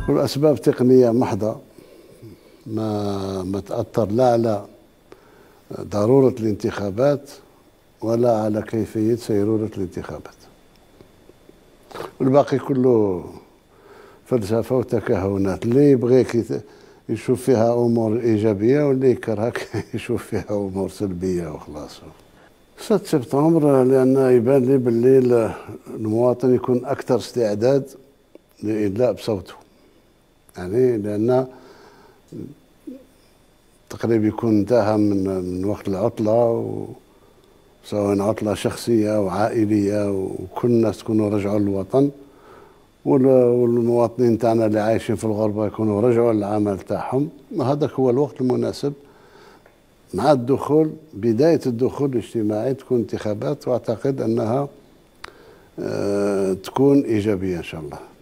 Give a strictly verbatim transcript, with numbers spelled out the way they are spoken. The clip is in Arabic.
كل أسباب تقنية محضة ما ما تأثر لا على ضرورة الانتخابات ولا على كيفية سيرورة الانتخابات. والباقي كله فلسفة وتكهنات، اللي يبغيك يشوف فيها أمور إيجابية واللي يكرهك يشوف فيها أمور سلبية وخلاص. ستة سبتمبر لأن يبان لي باللي المواطن يكون أكثر استعداد للإدلاء بصوته، يعني لأن تقريبا يكون انتهى من من وقت العطلة، سواء عطلة شخصية أو عائلية، وكل الناس تكونوا رجعوا للوطن، والمواطنين تاعنا اللي عايشين في الغربة يكونوا رجعوا للعمل تاعهم. هذاك هو الوقت المناسب مع الدخول، بداية الدخول الاجتماعي تكون انتخابات، واعتقد انها تكون ايجابية ان شاء الله.